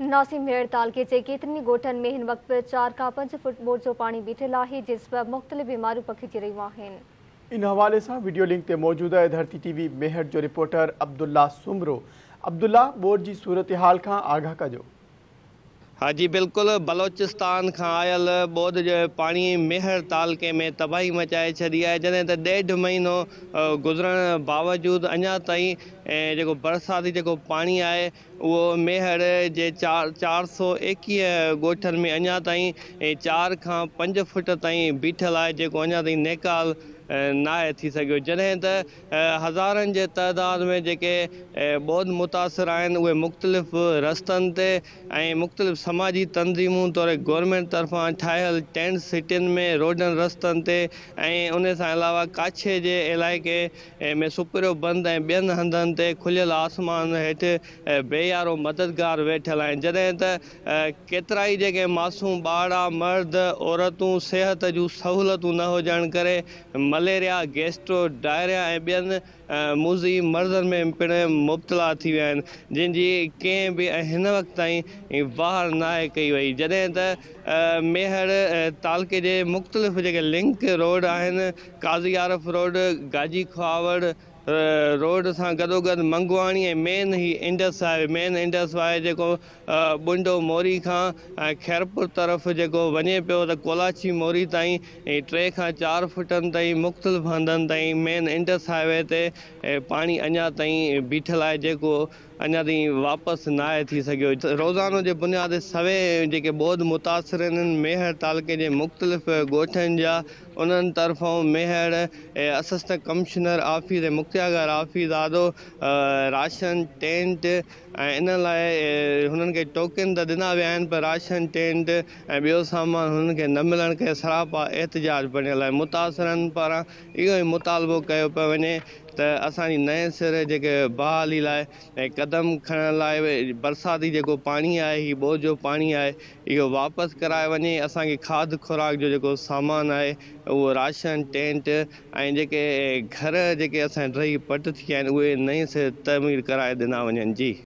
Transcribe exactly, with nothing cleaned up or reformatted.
नासिम मेड़ तालके जे केतिरनि ॻोठनि में हिन वक़्तु चार खां पंज फुट बोर जो पाणी बीठल आहे, जिस सबबि मुख़्तलिफ़ बीमारियूं पखिजी रहियूं आहिनि। इन हवाले से वीडियो लिंक ते मौजूद है धरती टीवी मेहर जो रिपोर्टर अब्दुल्ला सुमरो। अब्दुल्ला, बोर जी सूरत हाल का आगाह कजो। हाँ जी बिल्कुल, बलोचिस्तान का आयल बोध जो पानी मेहर तालके में तबाही मचाए छी है, जैसे तो डेढ़ महीनो गुजरण बावजूद अञा ताईं जो बरसाती जो पानी है वो मेहर जे चार चार सौ एकवीह गोठन में अञा ताईं चार खां पंज फुट ताईं बीठल है, जो अञा ताईं नेकाल ना थी सको। जैसे तो हज़ारन के तादाद में जेके बोध मुतासर आन वे मुख्तलिफ रस्तन ते मुख्तलिफ समाजी तंजीमों तौर गवर्नमेंट तरफा ठायल टेंट सिटिन में रोडन रस्तन ते उन से अलावा काछे के इलाके में सुपरो बंद बेन हंधन ते खुलियल आसमान हेठ बेयारो मददगार वेठल हैं। जैसे तो केतराई जेके मासूम बाड़ा मर्द औरतूं सेहत जूं सहूलतूं न हुजण करे मलेरिया गैस्ट्रो डायरिया ए बेन मूज़ी मर्दन में पिण मुब्तला थी विया आहिनि, जिनकी कें भी हिन वक्त ताईं वार नाहे कई वई। जैसे तो मेहर तालके जे मुख्तलिफ जेके लिंक रोड आहिनि, काज़ी आरफ रोड, गाजी खुआवड़ रोड से गदोगद मंगवाणी ए मेन ही इंडस है। मेन इंडस है जो बुंडो मोरी का खैरपुर तरफ जो वने पे तो कोलाची मोरी ताईं टे खां चार फुटन ताईं मुख्तलिफ हंधन ताईं मेन इंडस हाईवे ते पानी अञा ताईं बीठल है, जो अञा ताईं वापस ना थी सको। रोज़ानो के बुनियाद सवे जेके बोध मुतासर मेहर तालके के मुख्तलिफ गोठन जा उन तरफों मेहर असिस्टेंट कमिश्नर ऑफिस मुख्तियार ऑफिस आदो राशन टेंट इन लाइ हुननि खे टोकन तो दिना विया आहिनि, पर राशन टेंट बो सामान हुननि खे न मिलण के सरापा एहतजाज बणियल है। मुतासरनि पारां इहो ही मुतालबो कयो पियो वञे त असांजी नए सिरे जेके बहाली लाइ कदम खणण लाइ बरसाती जो पानी है, ही बोझ जो पानी है, इहो वापस कराए वञे। असांखे खाद खुराक जो जेको सामान है वो राशन टेंट ऐं जेके घर जेके असां रही पट थी आहिनि उहे नए से तमीर कराए ॾिना वञनि। जी।